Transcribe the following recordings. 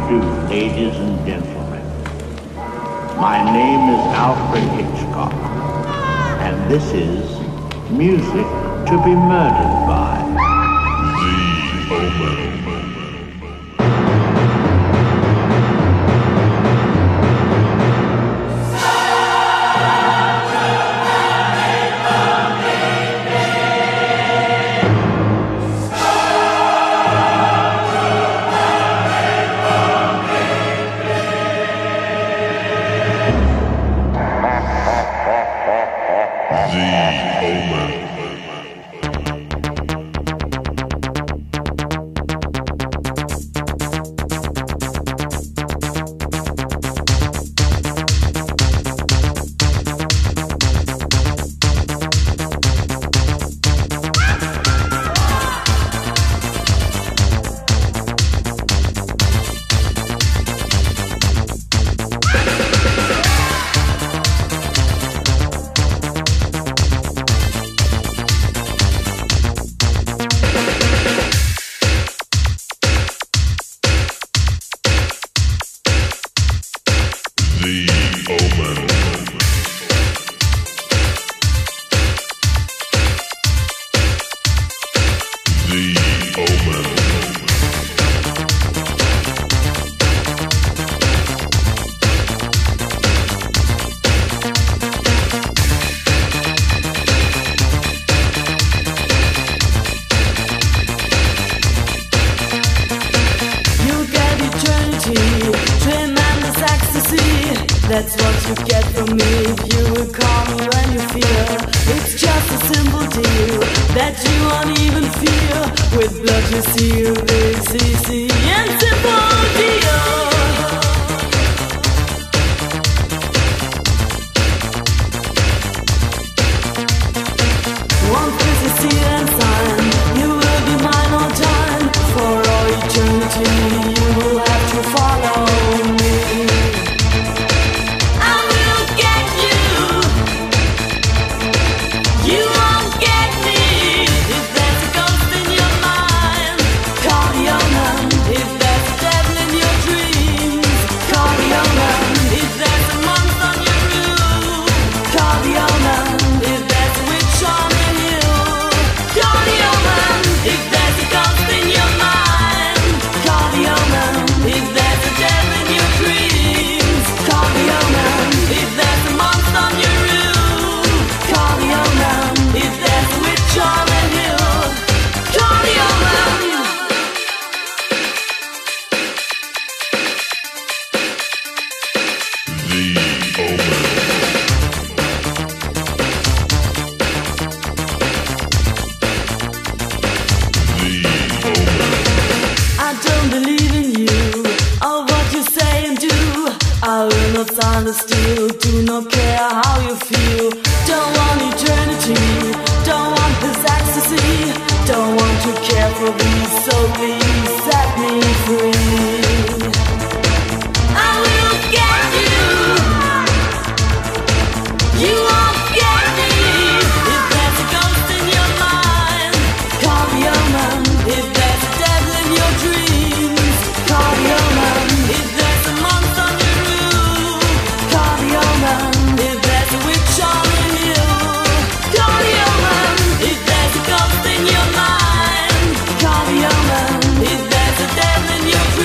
do, ladies and gentlemen. My name is Alfred Hitchcock, and this is Music to be Murdered by. The Omen. That's what you get from me if you will call me when you feel. It's just a simple deal that you won't even feel. With blood you seal this easy and simple deal. One kiss is seal and sign. You will be mine all time. For all eternity you will have to follow me. Stand still, do not care how you feel. Don't want eternity, don't want this ecstasy. Don't want to care for these, so please set me free. I will get you. You won't get me. If there's a ghost in your mind, call the omen. If there's a devil in your dreams, call the omen. If there's a monster on your roof, call the omen. If there's a witch on the hill, call the omen. If there's a ghost in your mind, call the omen. If there's a devil in your dreams,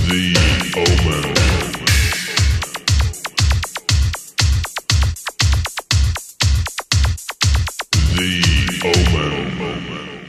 The Omen.